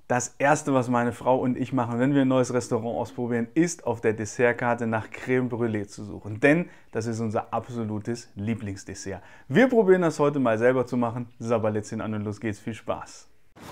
Das Erste, was meine Frau und ich machen, wenn wir ein neues Restaurant ausprobieren, ist auf der Dessertkarte nach Crème Brûlée zu suchen. Denn das ist unser absolutes Lieblingsdessert. Wir probieren das heute mal selber zu machen. Sabberlätzchen an und los geht's. Viel Spaß!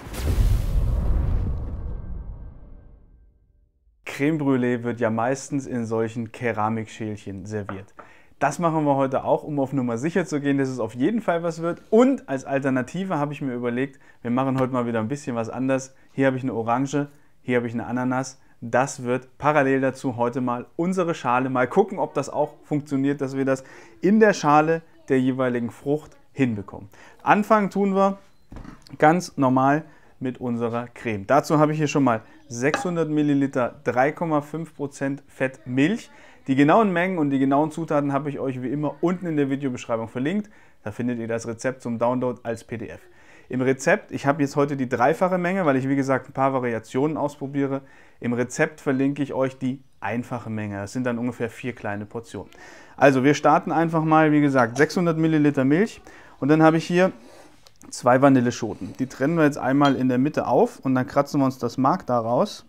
Crème Brûlée wird ja meistens in solchen Keramikschälchen serviert. Das machen wir heute auch, um auf Nummer sicher zu gehen, dass es auf jeden Fall was wird. Und als Alternative habe ich mir überlegt, wir machen heute mal wieder ein bisschen was anders. Hier habe ich eine Orange, hier habe ich eine Ananas. Das wird parallel dazu heute mal unsere Schale. Mal gucken, ob das auch funktioniert, dass wir das in der Schale der jeweiligen Frucht hinbekommen. Anfangen tun wir ganz normal mit unserer Creme. Dazu habe ich hier schon mal 600 Milliliter 3,5% Fett Milch. Die genauen Mengen und die genauen Zutaten habe ich euch wie immer unten in der Videobeschreibung verlinkt. Da findet ihr das Rezept zum Download als PDF. Im Rezept, ich habe jetzt heute die dreifache Menge, weil ich wie gesagt ein paar Variationen ausprobiere. Im Rezept verlinke ich euch die einfache Menge. Das sind dann ungefähr 4 kleine Portionen. Also wir starten einfach mal, wie gesagt, 600 Milliliter Milch und dann habe ich hier 2 Vanilleschoten. Die trennen wir jetzt einmal in der Mitte auf und dann kratzen wir uns das Mark da raus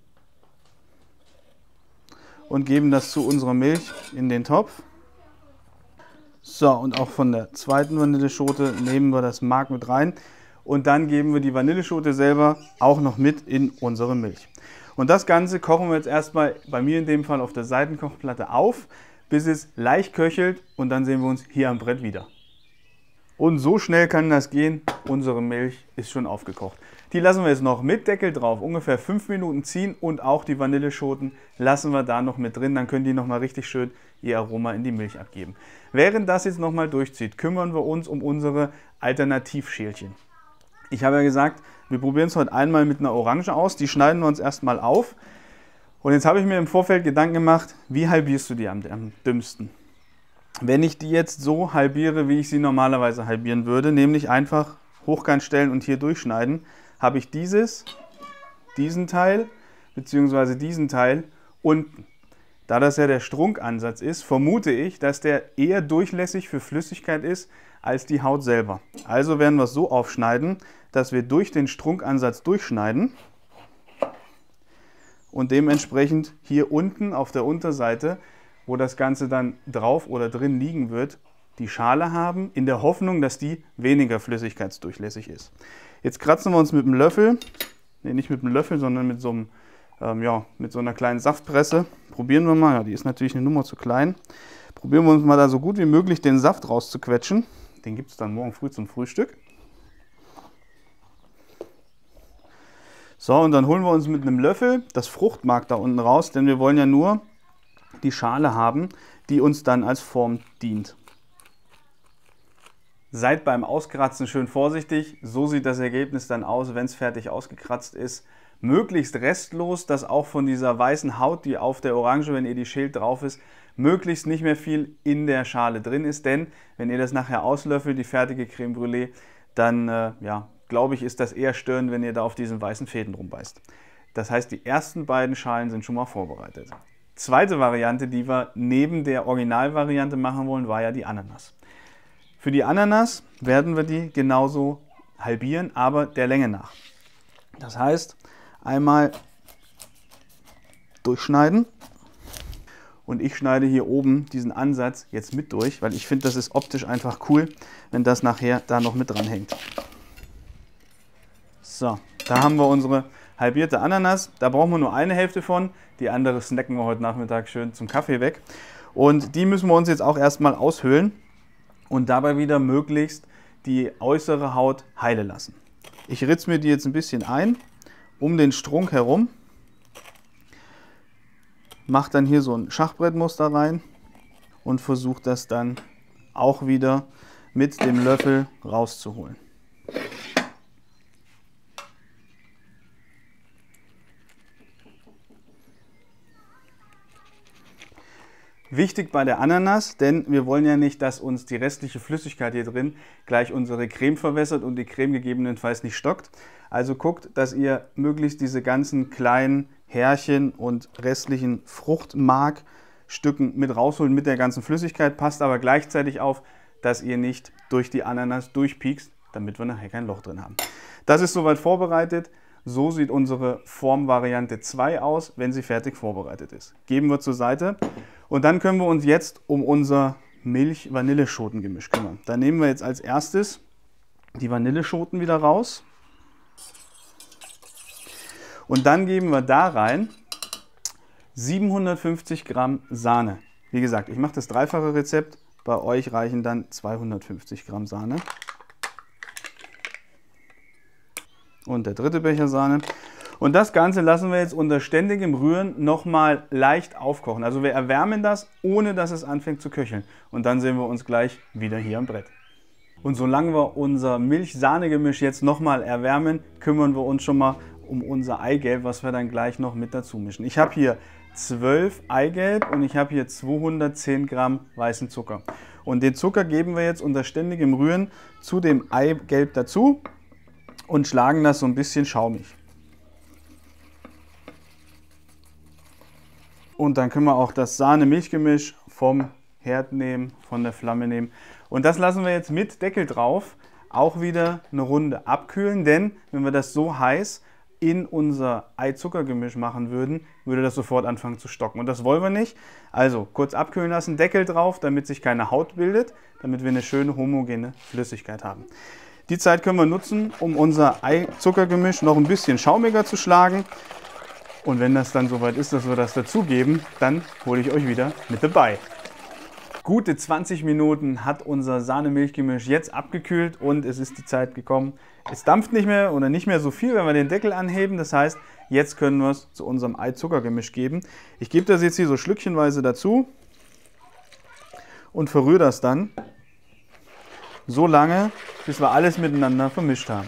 und geben das zu unserer Milch in den Topf. So, und auch von der zweiten Vanilleschote nehmen wir das Mark mit rein und dann geben wir die Vanilleschote selber auch noch mit in unsere Milch. Und das Ganze kochen wir jetzt erstmal, bei mir in dem Fall auf der Seitenkochplatte auf, bis es leicht köchelt und dann sehen wir uns hier am Brett wieder. Und so schnell kann das gehen, unsere Milch ist schon aufgekocht. Die lassen wir jetzt noch mit Deckel drauf, ungefähr 5 Minuten ziehen und auch die Vanilleschoten lassen wir da noch mit drin, dann können die nochmal richtig schön ihr Aroma in die Milch abgeben. Während das jetzt nochmal durchzieht, kümmern wir uns um unsere Alternativschälchen. Ich habe ja gesagt, wir probieren es heute einmal mit einer Orange aus, die schneiden wir uns erstmal auf. Und jetzt habe ich mir im Vorfeld Gedanken gemacht, wie halbierst du die am dümmsten? Wenn ich die jetzt so halbiere, wie ich sie normalerweise halbieren würde, nämlich einfach hochkant stellen und hier durchschneiden, habe ich diesen Teil bzw. diesen Teil unten. Da das ja der Strunkansatz ist, vermute ich, dass der eher durchlässig für Flüssigkeit ist als die Haut selber. Also werden wir es so aufschneiden, dass wir durch den Strunkansatz durchschneiden und dementsprechend hier unten auf der Unterseite, wo das Ganze dann drauf oder drin liegen wird, die Schale haben, in der Hoffnung, dass die weniger flüssigkeitsdurchlässig ist. Jetzt kratzen wir uns mit dem Löffel, nicht mit dem Löffel, sondern mit so einer kleinen Saftpresse. Probieren wir mal, ja, die ist natürlich eine Nummer zu klein. Probieren wir uns mal da so gut wie möglich den Saft rauszuquetschen. Den gibt es dann morgen früh zum Frühstück. So, und dann holen wir uns mit einem Löffel das Fruchtmark da unten raus, denn wir wollen ja nur die Schale haben, die uns dann als Form dient. Seid beim Auskratzen schön vorsichtig, so sieht das Ergebnis dann aus, wenn es fertig ausgekratzt ist. Möglichst restlos, dass auch von dieser weißen Haut, die auf der Orange, wenn ihr die schält, drauf ist, möglichst nicht mehr viel in der Schale drin ist, denn wenn ihr das nachher auslöffelt, die fertige Crème Brûlée, dann glaube ich, ist das eher störend, wenn ihr da auf diesen weißen Fäden rumbeißt. Das heißt, die ersten beiden Schalen sind schon mal vorbereitet. Zweite Variante, die wir neben der Originalvariante machen wollen, war ja die Ananas. Für die Ananas werden wir die genauso halbieren, aber der Länge nach. Das heißt, einmal durchschneiden und ich schneide hier oben diesen Ansatz jetzt mit durch, weil ich finde, das ist optisch einfach cool, wenn das nachher da noch mit dran hängt. So, da haben wir unsere halbierte Ananas, da brauchen wir nur eine Hälfte von, die andere snacken wir heute Nachmittag schön zum Kaffee weg. Und die müssen wir uns jetzt auch erstmal aushöhlen und dabei wieder möglichst die äußere Haut heile lassen. Ich ritze mir die jetzt ein bisschen ein, um den Strunk herum, mache dann hier so ein Schachbrettmuster rein und versuche das dann auch wieder mit dem Löffel rauszuholen. Wichtig bei der Ananas, denn wir wollen ja nicht, dass uns die restliche Flüssigkeit hier drin gleich unsere Creme verwässert und die Creme gegebenenfalls nicht stockt. Also guckt, dass ihr möglichst diese ganzen kleinen Härchen und restlichen Fruchtmarkstücken mit rausholt mit der ganzen Flüssigkeit. Passt aber gleichzeitig auf, dass ihr nicht durch die Ananas durchpiekst, damit wir nachher kein Loch drin haben. Das ist soweit vorbereitet. So sieht unsere Formvariante 2 aus, wenn sie fertig vorbereitet ist. Geben wir zur Seite und dann können wir uns jetzt um unser Milch-Vanilleschoten-Gemisch kümmern. Da nehmen wir jetzt als erstes die Vanilleschoten wieder raus und dann geben wir da rein 750 Gramm Sahne. Wie gesagt, ich mache das dreifache Rezept, bei euch reichen dann 250 Gramm Sahne. Und der dritte Becher Sahne. Und das Ganze lassen wir jetzt unter ständigem Rühren nochmal leicht aufkochen. Also wir erwärmen das, ohne dass es anfängt zu köcheln. Und dann sehen wir uns gleich wieder hier am Brett. Und solange wir unser Milch-Sahne-Gemisch jetzt nochmal erwärmen, kümmern wir uns schon mal um unser Eigelb, was wir dann gleich noch mit dazu mischen. Ich habe hier 12 Eigelb und ich habe hier 210 Gramm weißen Zucker. Und den Zucker geben wir jetzt unter ständigem Rühren zu dem Eigelb dazu und schlagen das so ein bisschen schaumig. Und dann können wir auch das Sahne-Milch-Gemisch vom Herd nehmen, von der Flamme nehmen. Und das lassen wir jetzt mit Deckel drauf auch wieder eine Runde abkühlen, denn wenn wir das so heiß in unser Ei-Zucker-Gemisch machen würden, würde das sofort anfangen zu stocken. Und das wollen wir nicht. Also kurz abkühlen lassen, Deckel drauf, damit sich keine Haut bildet, damit wir eine schöne homogene Flüssigkeit haben. Die Zeit können wir nutzen, um unser Ei-Zucker-Gemisch noch ein bisschen schaumiger zu schlagen. Und wenn das dann soweit ist, dass wir das dazugeben, dann hole ich euch wieder mit dabei. Gute 20 Minuten hat unser Sahne-Milch-Gemisch jetzt abgekühlt und es ist die Zeit gekommen. Es dampft nicht mehr oder nicht mehr so viel, wenn wir den Deckel anheben. Das heißt, jetzt können wir es zu unserem Ei-Zucker-Gemisch geben. Ich gebe das jetzt hier so schlückchenweise dazu und verrühre das dann so lange, bis wir alles miteinander vermischt haben.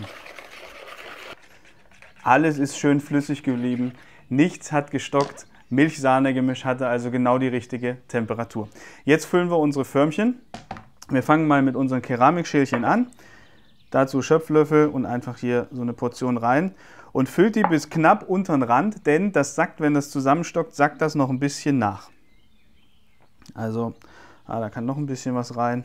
Alles ist schön flüssig geblieben, nichts hat gestockt. Milch-Sahne-Gemisch hatte also genau die richtige Temperatur. Jetzt füllen wir unsere Förmchen. Wir fangen mal mit unseren Keramikschälchen an. Dazu Schöpflöffel und einfach hier so eine Portion rein. Und füllt die bis knapp unter den Rand, denn das sackt, wenn das zusammenstockt, sackt das noch ein bisschen nach. Also, da kann noch ein bisschen was rein.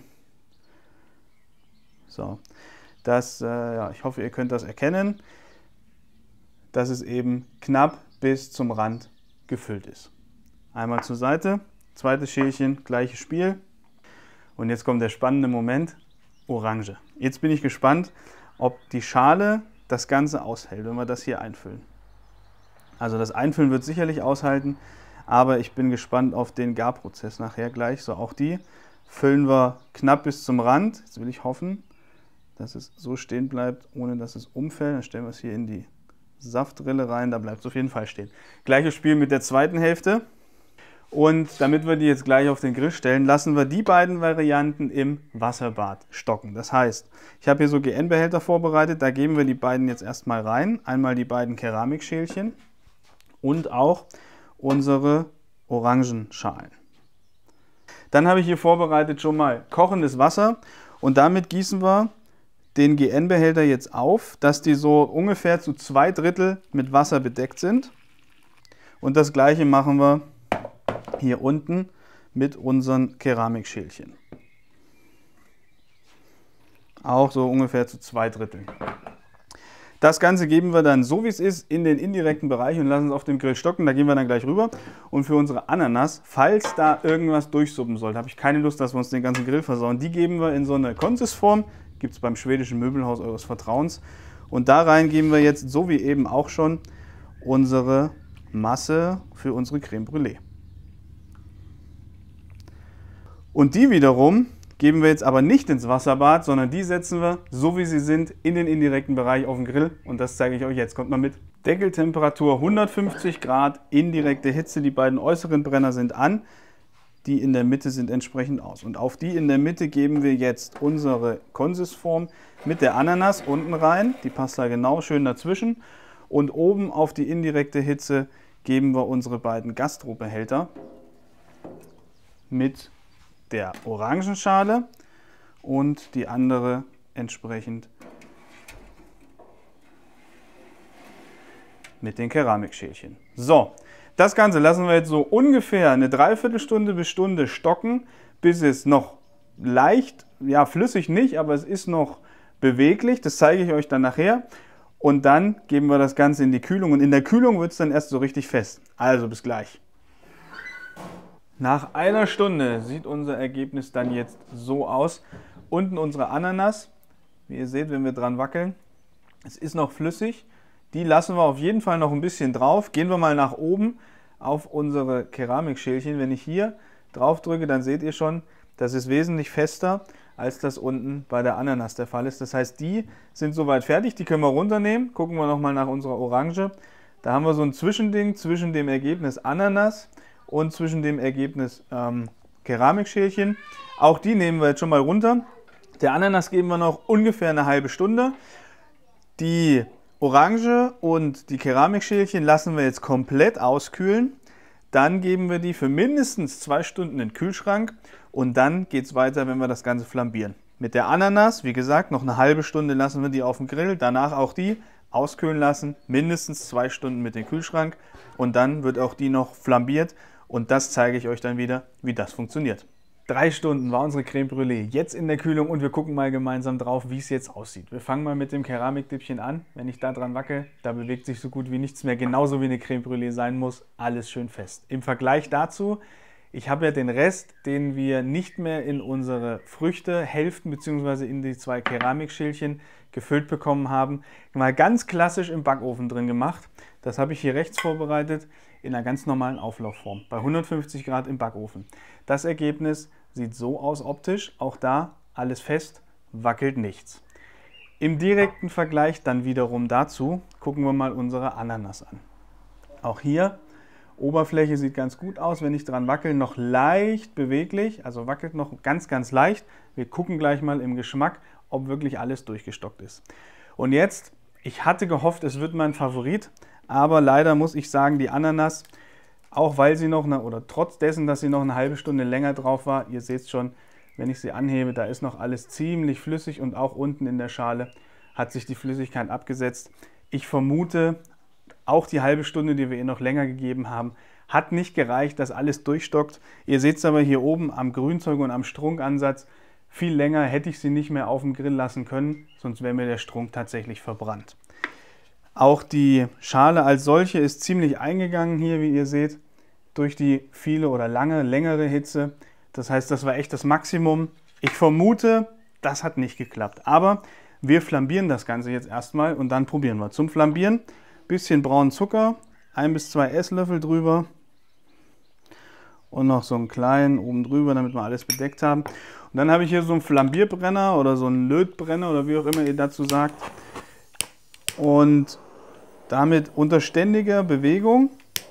So, das, ja, ich hoffe, ihr könnt das erkennen, dass es eben knapp bis zum Rand gefüllt ist. Einmal zur Seite, zweites Schälchen, gleiches Spiel. Und jetzt kommt der spannende Moment, Orange. Jetzt bin ich gespannt, ob die Schale das Ganze aushält, wenn wir das hier einfüllen. Also das Einfüllen wird sicherlich aushalten, aber ich bin gespannt auf den Garprozess nachher gleich. So, auch die füllen wir knapp bis zum Rand. Jetzt will ich hoffen, dass es so stehen bleibt, ohne dass es umfällt. Dann stellen wir es hier in die Saftrille rein, da bleibt es auf jeden Fall stehen. Gleiches Spiel mit der zweiten Hälfte. Und damit wir die jetzt gleich auf den Grill stellen, lassen wir die beiden Varianten im Wasserbad stocken. Das heißt, ich habe hier so GN-Behälter vorbereitet, da geben wir die beiden jetzt erstmal rein. Einmal die beiden Keramikschälchen und auch unsere Orangenschalen. Dann habe ich hier vorbereitet schon mal kochendes Wasser und damit gießen wir den GN-Behälter jetzt auf, dass die so ungefähr zu 2/3 mit Wasser bedeckt sind. Und das gleiche machen wir hier unten mit unseren Keramikschälchen. Auch so ungefähr zu 2/3. Das Ganze geben wir dann so wie es ist in den indirekten Bereich und lassen es auf dem Grill stocken. Da gehen wir dann gleich rüber. Und für unsere Ananas, falls da irgendwas durchsuppen sollte, habe ich keine Lust, dass wir uns den ganzen Grill versauen. Die geben wir in so eine Konsisform. Gibt es beim schwedischen Möbelhaus eures Vertrauens. Und da rein geben wir jetzt, so wie eben auch schon, unsere Masse für unsere Creme Brûlée. Und die wiederum geben wir jetzt aber nicht ins Wasserbad, sondern die setzen wir, so wie sie sind, in den indirekten Bereich auf den Grill. Und das zeige ich euch jetzt. Kommt mal mit. Deckeltemperatur 150 Grad, indirekte Hitze. Die beiden äußeren Brenner sind an. Die in der Mitte sind entsprechend aus. Und auf die in der Mitte geben wir jetzt unsere Konsisform mit der Ananas unten rein. Die passt da genau schön dazwischen. Und oben auf die indirekte Hitze geben wir unsere beiden Gastrobehälter mit der Orangenschale und die andere entsprechend mit den Keramikschälchen. So, das Ganze lassen wir jetzt so ungefähr eine Dreiviertelstunde bis Stunde stocken, bis es noch leicht, ja flüssig nicht, aber es ist noch beweglich. Das zeige ich euch dann nachher. Und dann geben wir das Ganze in die Kühlung und in der Kühlung wird es dann erst so richtig fest. Also bis gleich. Nach einer Stunde sieht unser Ergebnis dann jetzt so aus. Unten unsere Ananas, wie ihr seht, wenn wir dran wackeln, es ist noch flüssig. Die lassen wir auf jeden Fall noch ein bisschen drauf. Gehen wir mal nach oben auf unsere Keramikschälchen. Wenn ich hier drauf drücke, dann seht ihr schon, das ist wesentlich fester, als das unten bei der Ananas der Fall ist. Das heißt, die sind soweit fertig, die können wir runternehmen. Gucken wir nochmal nach unserer Orange. Da haben wir so ein Zwischending zwischen dem Ergebnis Ananas und zwischen dem Ergebnis Keramikschälchen. Auch die nehmen wir jetzt schon mal runter. Der Ananas geben wir noch ungefähr eine halbe Stunde. Die Orange und die Keramikschälchen lassen wir jetzt komplett auskühlen. Dann geben wir die für mindestens 2 Stunden in den Kühlschrank und dann geht es weiter, wenn wir das Ganze flambieren. Mit der Ananas, wie gesagt, noch eine halbe Stunde lassen wir die auf dem Grill, danach auch die auskühlen lassen, mindestens 2 Stunden mit in den Kühlschrank und dann wird auch die noch flambiert und das zeige ich euch dann wieder, wie das funktioniert. 3 Stunden war unsere Creme Brûlée jetzt in der Kühlung und wir gucken mal gemeinsam drauf, wie es jetzt aussieht. Wir fangen mal mit dem Keramikdippchen an. Wenn ich da dran wackel, da bewegt sich so gut wie nichts mehr, genauso wie eine Creme Brûlée sein muss. Alles schön fest. Im Vergleich dazu, ich habe ja den Rest, den wir nicht mehr in unsere Früchte, Hälften bzw. in die 2 Keramikschälchen gefüllt bekommen haben, mal ganz klassisch im Backofen drin gemacht. Das habe ich hier rechts vorbereitet in einer ganz normalen Auflaufform, bei 150 Grad im Backofen. Das Ergebnis sieht so aus optisch, auch da alles fest, wackelt nichts. Im direkten Vergleich dann wiederum dazu gucken wir mal unsere Ananas an. Auch hier, Oberfläche sieht ganz gut aus, wenn ich dran wackel, noch leicht beweglich, also wackelt noch ganz, ganz leicht. Wir gucken gleich mal im Geschmack, ob wirklich alles durchgestockt ist. Und jetzt, ich hatte gehofft, es wird mein Favorit, aber leider muss ich sagen, die Ananas, auch weil sie noch, oder trotz dessen, dass sie noch eine halbe Stunde länger drauf war, ihr seht schon, wenn ich sie anhebe, da ist noch alles ziemlich flüssig und auch unten in der Schale hat sich die Flüssigkeit abgesetzt. Ich vermute, auch die halbe Stunde, die wir ihr noch länger gegeben haben, hat nicht gereicht, dass alles durchstockt. Ihr seht es aber hier oben am Grünzeug und am Strunkansatz, viel länger hätte ich sie nicht mehr auf dem Grill lassen können, sonst wäre mir der Strunk tatsächlich verbrannt. Auch die Schale als solche ist ziemlich eingegangen hier, wie ihr seht, durch die viele oder längere Hitze. Das heißt, das war echt das Maximum. Ich vermute, das hat nicht geklappt. Aber wir flambieren das Ganze jetzt erstmal und dann probieren wir. Zum Flambieren ein bisschen braunen Zucker, 1 bis 2 Esslöffel drüber und noch so einen kleinen oben drüber, damit wir alles bedeckt haben. Und dann habe ich hier so einen Flambierbrenner oder so einen Lötbrenner oder wie auch immer ihr dazu sagt. Und damit unter ständiger Bewegung,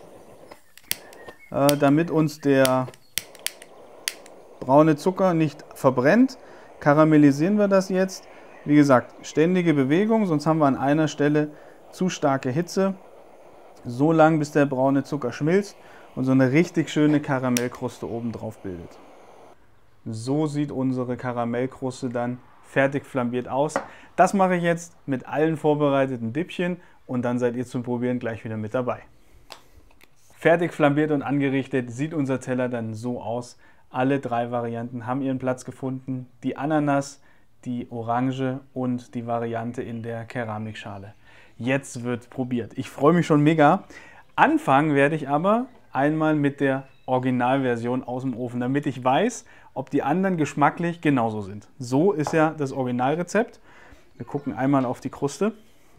damit uns der braune Zucker nicht verbrennt, karamellisieren wir das jetzt. Wie gesagt, ständige Bewegung, sonst haben wir an einer Stelle zu starke Hitze. So lange, bis der braune Zucker schmilzt und so eine richtig schöne Karamellkruste oben drauf bildet. So sieht unsere Karamellkruste dann fertig flambiert aus. Das mache ich jetzt mit allen vorbereiteten Dippchen und dann seid ihr zum Probieren gleich wieder mit dabei. Fertig flambiert und angerichtet sieht unser Teller dann so aus. Alle 3 Varianten haben ihren Platz gefunden. Die Ananas, die Orange und die Variante in der Keramikschale. Jetzt wird probiert. Ich freue mich schon mega. Anfangen werde ich aber einmal mit der Originalversion aus dem Ofen, damit ich weiß, ob die anderen geschmacklich genauso sind. So ist ja das Originalrezept. Wir gucken einmal auf die Kruste.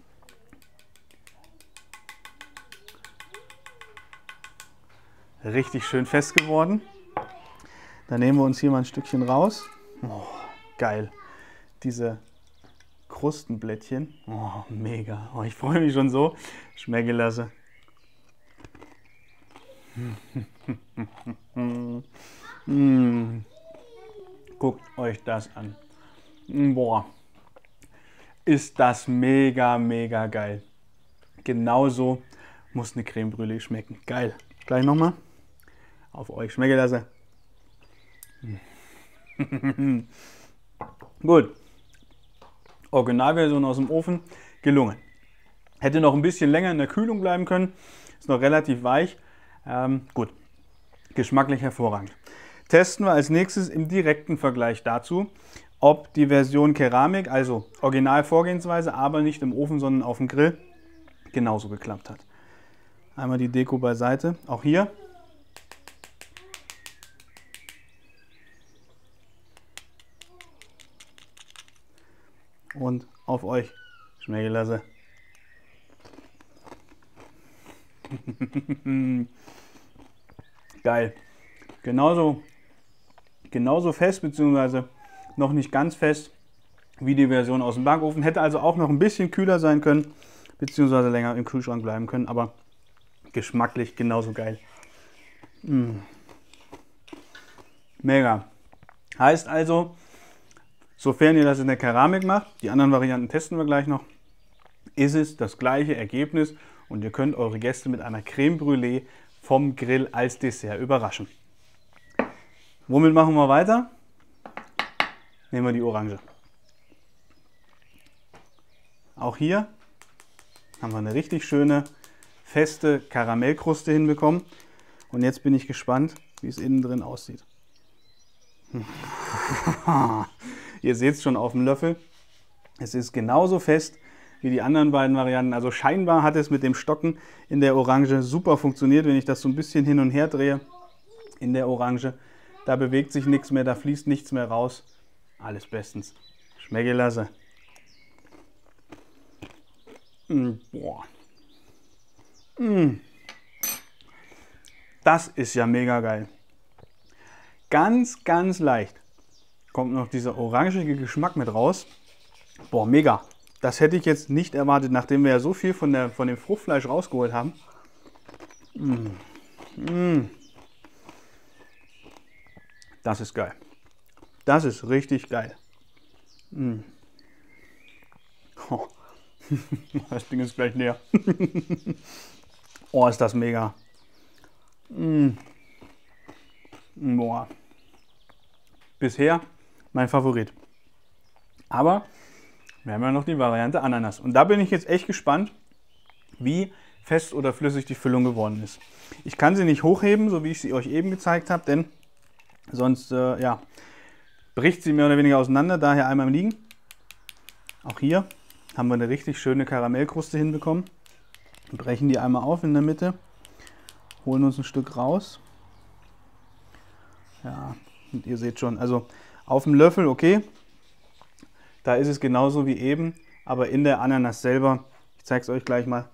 Richtig schön fest geworden. Dann nehmen wir uns hier mal ein Stückchen raus. Oh, geil. Diese Krustenblättchen. Oh, mega. Oh, ich freue mich schon so. Schmecken lasse. Guckt euch das an. Boah, ist das mega, mega geil. Genauso muss eine Creme Brûlée schmecken. Geil. Gleich nochmal. Auf euch schmecken lasse. Gut. Originalversion aus dem Ofen. Gelungen. Hätte noch ein bisschen länger in der Kühlung bleiben können. Ist noch relativ weich. Gut. Geschmacklich hervorragend. Testen wir als nächstes im direkten Vergleich dazu, ob die Version Keramik, also Original-Vorgehensweise, aber nicht im Ofen, sondern auf dem Grill, genauso geklappt hat. Einmal die Deko beiseite. Auch hier. Und auf euch. Schmecken lassen. Geil. Genauso fest, beziehungsweise noch nicht ganz fest wie die Version aus dem Backofen. Hätte also auch noch ein bisschen kühler sein können, beziehungsweise länger im Kühlschrank bleiben können, aber geschmacklich genauso geil. Mega. Heißt also, sofern ihr das in der Keramik macht, die anderen Varianten testen wir gleich noch, ist es das gleiche Ergebnis und ihr könnt eure Gäste mit einer Creme Brûlée vom Grill als Dessert überraschen. Womit machen wir weiter? Nehmen wir die Orange. Auch hier haben wir eine richtig schöne, feste Karamellkruste hinbekommen. Und jetzt bin ich gespannt, wie es innen drin aussieht. Ihr seht es schon auf dem Löffel. Es ist genauso fest wie die anderen beiden Varianten. Also scheinbar hat es mit dem Stocken in der Orange super funktioniert. Wenn ich das so ein bisschen hin und her drehe in der Orange, da bewegt sich nichts mehr, da fließt nichts mehr raus. Alles bestens. Schmecke lasse. Boah. Das ist ja mega geil. Ganz, ganz leicht kommt noch dieser orangige Geschmack mit raus. Boah, mega. Das hätte ich jetzt nicht erwartet, nachdem wir ja so viel von dem Fruchtfleisch rausgeholt haben. Das ist geil. Das ist richtig geil. Oh. Das Ding ist gleich leer. Oh, ist das mega. Boah. Bisher mein Favorit. Aber wir haben ja noch die Variante Ananas. Und da bin ich jetzt echt gespannt, wie fest oder flüssig die Füllung geworden ist. Ich kann sie nicht hochheben, so wie ich sie euch eben gezeigt habe, denn sonst ja, bricht sie mehr oder weniger auseinander. Daher einmal im Liegen. Auch hier haben wir eine richtig schöne Karamellkruste hinbekommen. Wir brechen die einmal auf in der Mitte, holen uns ein Stück raus. Ja, und ihr seht schon, also auf dem Löffel, okay, da ist es genauso wie eben, aber in der Ananas selber, ich zeige es euch gleich mal.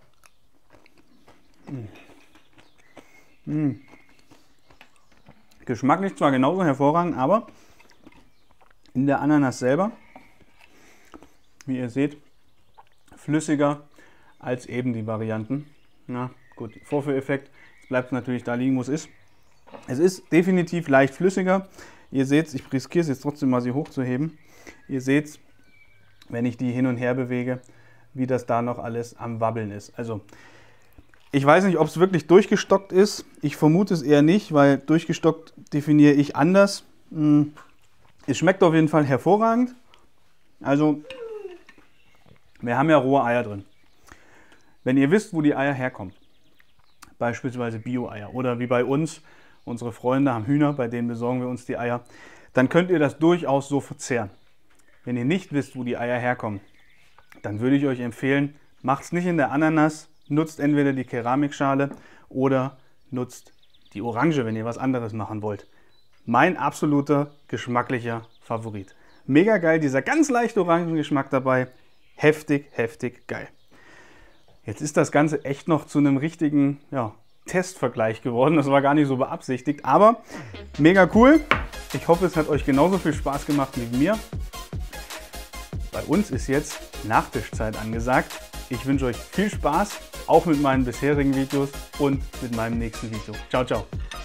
Geschmacklich zwar genauso hervorragend, aber in der Ananas selber, wie ihr seht, flüssiger als eben die Varianten. Na gut, Vorführeffekt, es bleibt natürlich da liegen, wo es ist. Es ist definitiv leicht flüssiger. Ihr seht, ich riskiere es jetzt trotzdem mal, sie hochzuheben. Ihr seht, wenn ich die hin und her bewege, wie das da noch alles am Wabbeln ist. Also, ich weiß nicht, ob es wirklich durchgestockt ist. Ich vermute es eher nicht, weil durchgestockt definiere ich anders. Es schmeckt auf jeden Fall hervorragend. Also, wir haben ja rohe Eier drin. Wenn ihr wisst, wo die Eier herkommen, beispielsweise Bio-Eier oder wie bei uns, unsere Freunde haben Hühner, bei denen besorgen wir uns die Eier, dann könnt ihr das durchaus so verzehren. Wenn ihr nicht wisst, wo die Eier herkommen, dann würde ich euch empfehlen, macht es nicht in der Ananas, nutzt entweder die Keramikschale oder nutzt die Orange, wenn ihr was anderes machen wollt. Mein absoluter geschmacklicher Favorit. Mega geil, dieser ganz leichte Orangengeschmack dabei. Heftig, heftig geil. Jetzt ist das Ganze echt noch zu einem richtigen Testvergleich geworden. Das war gar nicht so beabsichtigt, aber mega cool. Ich hoffe, es hat euch genauso viel Spaß gemacht wie mir. Bei uns ist jetzt Nachtischzeit angesagt. Ich wünsche euch viel Spaß, auch mit meinen bisherigen Videos und mit meinem nächsten Video. Ciao, ciao.